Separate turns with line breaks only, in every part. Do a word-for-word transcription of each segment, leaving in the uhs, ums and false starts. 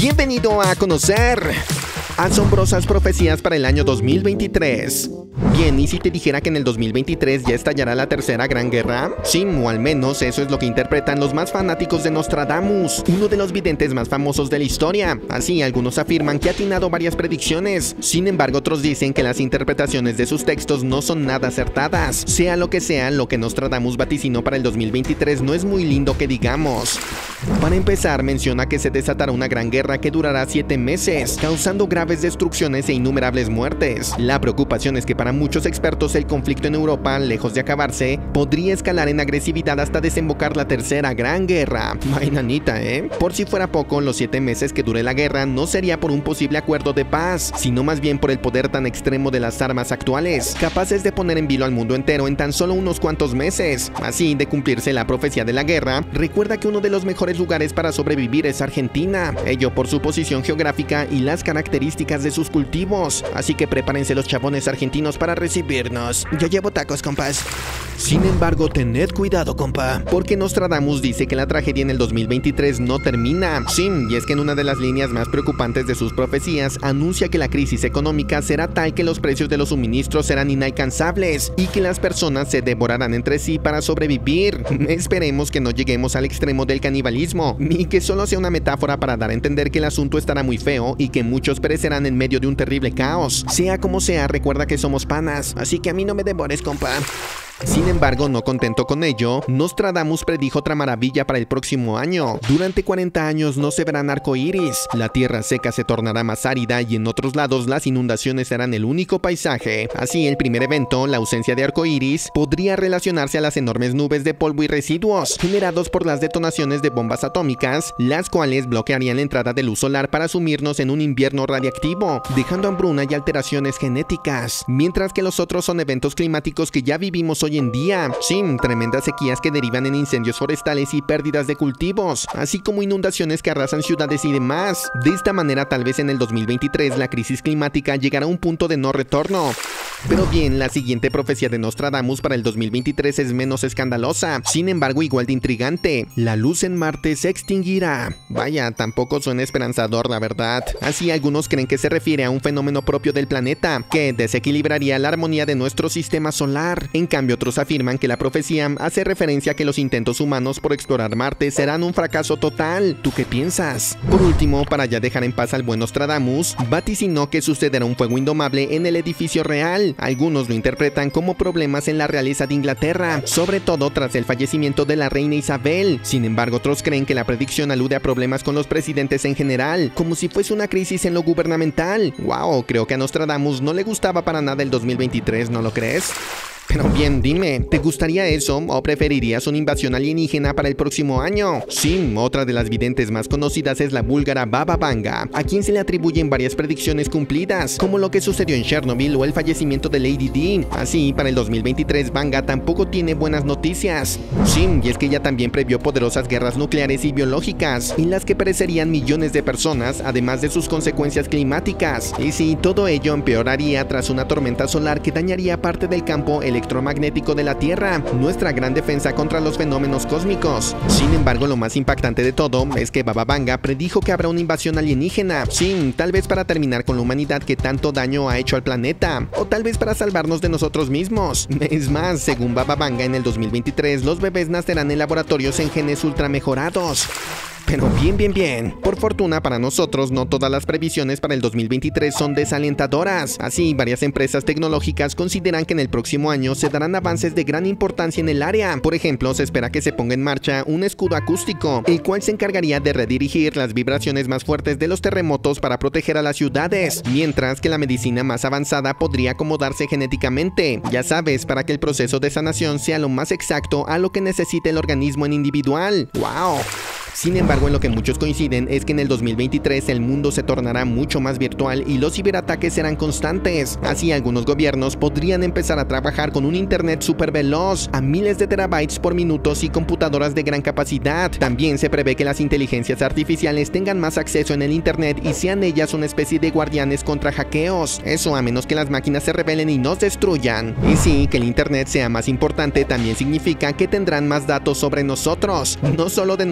Bienvenido a conocer asombrosas profecías para el año dos mil veintitrés. Bien, ¿y si te dijera que en el dos mil veintitrés ya estallará la tercera gran guerra? Sí, o al menos eso es lo que interpretan los más fanáticos de Nostradamus, uno de los videntes más famosos de la historia. Así, algunos afirman que ha atinado varias predicciones. Sin embargo, otros dicen que las interpretaciones de sus textos no son nada acertadas. Sea lo que sea, lo que Nostradamus vaticinó para el dos mil veintitrés no es muy lindo que digamos. Para empezar, menciona que se desatará una gran guerra que durará siete meses, causando graves destrucciones e innumerables muertes. La preocupación es que para muchos expertos el conflicto en Europa, lejos de acabarse, podría escalar en agresividad hasta desembocar la tercera gran guerra. Vainanita, ¿eh? Por si fuera poco, los siete meses que dure la guerra no sería por un posible acuerdo de paz, sino más bien por el poder tan extremo de las armas actuales, capaces de poner en vilo al mundo entero en tan solo unos cuantos meses. Así, de cumplirse la profecía de la guerra, recuerda que uno de los mejores lugares para sobrevivir es Argentina, ello por su posición geográfica y las características de sus cultivos. Así que prepárense los chabones argentinos para recibirnos. Yo llevo tacos, compas. Sin embargo, tened cuidado, compa, porque Nostradamus dice que la tragedia en el dos mil veintitrés no termina. Sí, y es que en una de las líneas más preocupantes de sus profecías anuncia que la crisis económica será tal que los precios de los suministros serán inalcanzables y que las personas se devorarán entre sí para sobrevivir. Esperemos que no lleguemos al extremo del canibalismo, ni que solo sea una metáfora para dar a entender que el asunto estará muy feo y que muchos perecerán en medio de un terrible caos. Sea como sea, recuerda que somos panas, así que a mí no me devores, compa. Sin embargo, no contento con ello, Nostradamus predijo otra maravilla para el próximo año. Durante cuarenta años no se verán arcoíris, la tierra seca se tornará más árida y en otros lados las inundaciones serán el único paisaje. Así, el primer evento, la ausencia de arcoíris, podría relacionarse a las enormes nubes de polvo y residuos generados por las detonaciones de bombas atómicas, las cuales bloquearían la entrada de luz solar para sumirnos en un invierno radiactivo, dejando hambruna y alteraciones genéticas. Mientras que los otros son eventos climáticos que ya vivimos hoy en día. Sí, tremendas sequías que derivan en incendios forestales y pérdidas de cultivos, así como inundaciones que arrasan ciudades y demás. De esta manera, tal vez en el dos mil veintitrés la crisis climática llegará a un punto de no retorno. Pero bien, la siguiente profecía de Nostradamus para el dos mil veintitrés es menos escandalosa, sin embargo igual de intrigante. La luz en Marte se extinguirá. Vaya, tampoco suena esperanzador, la verdad. Así, algunos creen que se refiere a un fenómeno propio del planeta, que desequilibraría la armonía de nuestro sistema solar. En cambio, otros afirman que la profecía hace referencia a que los intentos humanos por explorar Marte serán un fracaso total. ¿Tú qué piensas? Por último, para ya dejar en paz al buen Nostradamus, vaticinó que sucederá un fuego indomable en el edificio real. Algunos lo interpretan como problemas en la realeza de Inglaterra, sobre todo tras el fallecimiento de la reina Isabel. Sin embargo, otros creen que la predicción alude a problemas con los presidentes en general, como si fuese una crisis en lo gubernamental. Wow, creo que a Nostradamus no le gustaba para nada el dos mil veintitrés, ¿no lo crees? Pero bien, dime, ¿te gustaría eso o preferirías una invasión alienígena para el próximo año? Sí, otra de las videntes más conocidas es la búlgara Baba Vanga, a quien se le atribuyen varias predicciones cumplidas, como lo que sucedió en Chernobyl o el fallecimiento de Lady Di. Así, para el dos mil veintitrés, Vanga tampoco tiene buenas noticias. Sí, y es que ella también previó poderosas guerras nucleares y biológicas, en las que perecerían millones de personas, además de sus consecuencias climáticas. Y sí, todo ello empeoraría tras una tormenta solar que dañaría parte del campo electromagnético electromagnético de la Tierra, nuestra gran defensa contra los fenómenos cósmicos. Sin embargo, lo más impactante de todo es que Baba Vanga predijo que habrá una invasión alienígena. Sí, tal vez para terminar con la humanidad que tanto daño ha hecho al planeta, o tal vez para salvarnos de nosotros mismos. Es más, según Baba Vanga, en el dos mil veintitrés los bebés nacerán en laboratorios en genes ultra mejorados. Pero bien, bien, bien. Por fortuna para nosotros, no todas las previsiones para el dos mil veintitrés son desalentadoras. Así, varias empresas tecnológicas consideran que en el próximo año se darán avances de gran importancia en el área. Por ejemplo, se espera que se ponga en marcha un escudo acústico, el cual se encargaría de redirigir las vibraciones más fuertes de los terremotos para proteger a las ciudades, mientras que la medicina más avanzada podría acomodarse genéticamente, ya sabes, para que el proceso de sanación sea lo más exacto a lo que necesite el organismo en individual. ¡Wow! Sin embargo, en lo que muchos coinciden es que en el dos mil veintitrés el mundo se tornará mucho más virtual y los ciberataques serán constantes. Así, algunos gobiernos podrían empezar a trabajar con un internet súper veloz, a miles de terabytes por minuto y computadoras de gran capacidad. También se prevé que las inteligencias artificiales tengan más acceso en el internet y sean ellas una especie de guardianes contra hackeos. Eso a menos que las máquinas se rebelen y nos destruyan. Y sí, que el internet sea más importante también significa que tendrán más datos sobre nosotros, no solo de nuestro estilo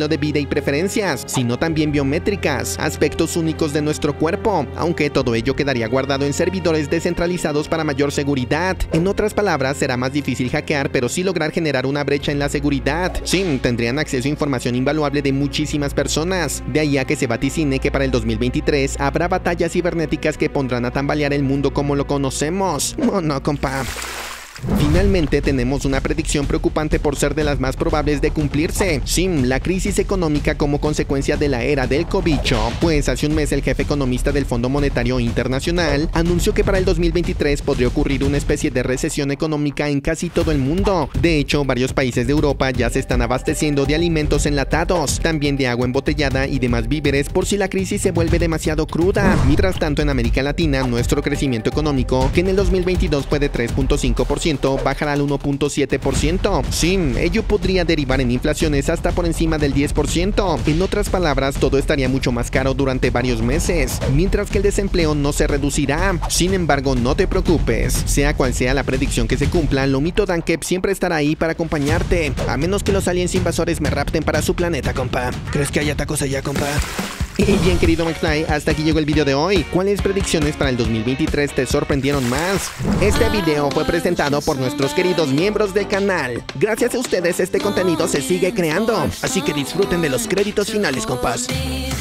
estilo de vida y preferencias, sino también biométricas, aspectos únicos de nuestro cuerpo, aunque todo ello quedaría guardado en servidores descentralizados para mayor seguridad. En otras palabras, será más difícil hackear, pero sí lograr generar una brecha en la seguridad. Sí, tendrían acceso a información invaluable de muchísimas personas. De ahí a que se vaticine que para el dos mil veintitrés habrá batallas cibernéticas que pondrán a tambalear el mundo como lo conocemos. Oh, no, compa. Finalmente tenemos una predicción preocupante por ser de las más probables de cumplirse. Sí, la crisis económica como consecuencia de la era del cobicho. Pues hace un mes el jefe economista del Fondo Monetario Internacional anunció que para el dos mil veintitrés podría ocurrir una especie de recesión económica en casi todo el mundo. De hecho, varios países de Europa ya se están abasteciendo de alimentos enlatados, también de agua embotellada y demás víveres por si la crisis se vuelve demasiado cruda. Mientras tanto, en América Latina, nuestro crecimiento económico, que en el dos mil veintidós fue de tres punto cinco por ciento, bajará al uno punto siete por ciento. Sí, ello podría derivar en inflaciones hasta por encima del diez por ciento. En otras palabras, todo estaría mucho más caro durante varios meses, mientras que el desempleo no se reducirá. Sin embargo, no te preocupes. Sea cual sea la predicción que se cumpla, Lomito Dankep siempre estará ahí para acompañarte, a menos que los aliens invasores me rapten para su planeta, compa. ¿Crees que haya tacos allá, compa? Y bien, querido McFly, hasta aquí llegó el video de hoy. ¿Cuáles predicciones para el dos mil veintitrés te sorprendieron más? Este video fue presentado por nuestros queridos miembros del canal. Gracias a ustedes este contenido se sigue creando, así que disfruten de los créditos finales, compas.